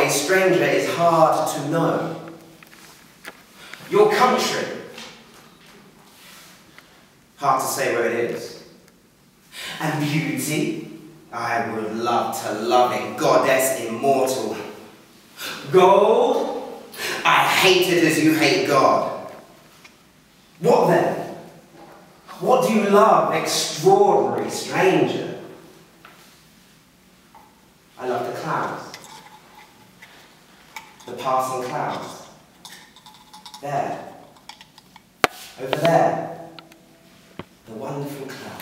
a stranger is hard to know. Your country, hard to say where it is. And beauty, I would love to love it, goddess immortal. Gold, I hate it as you hate God. What then? What do you love, extraordinary stranger? I love the clouds. The passing clouds. There. Over there. The wonderful clouds.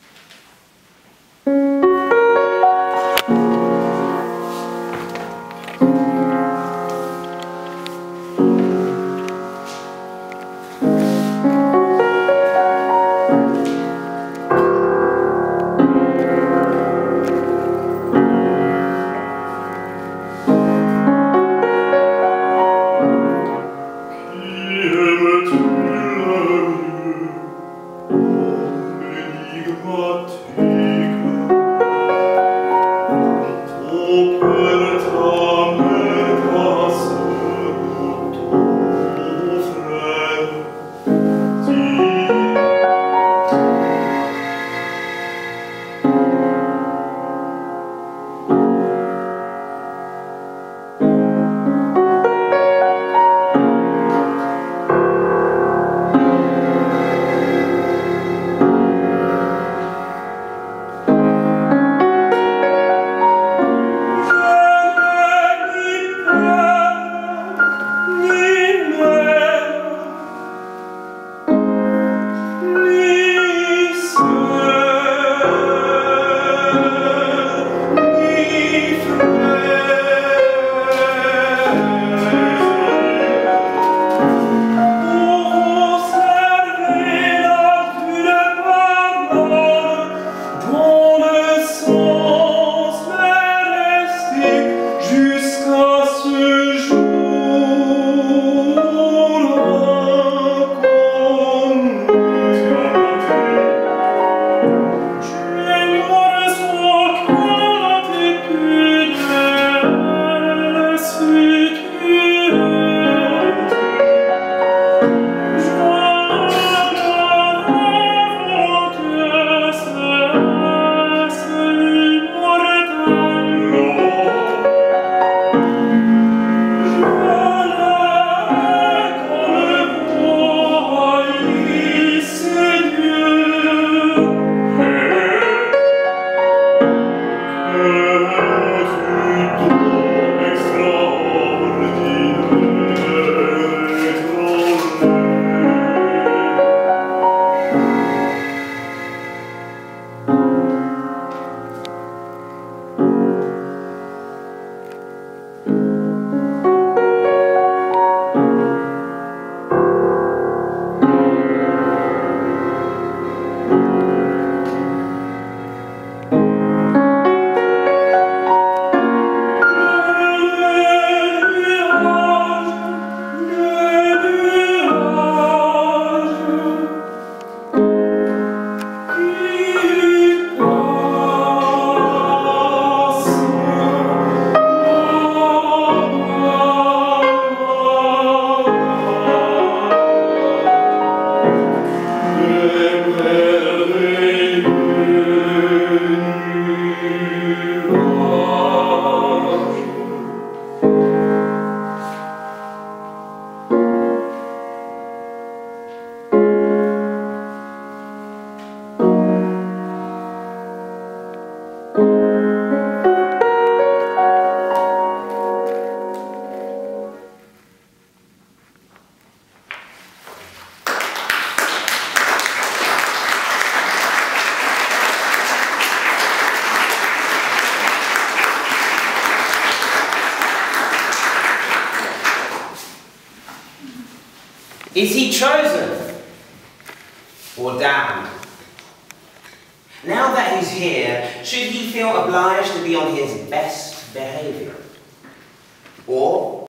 Is he chosen or damned? Now that he's here, should he feel obliged to be on his best behaviour? Or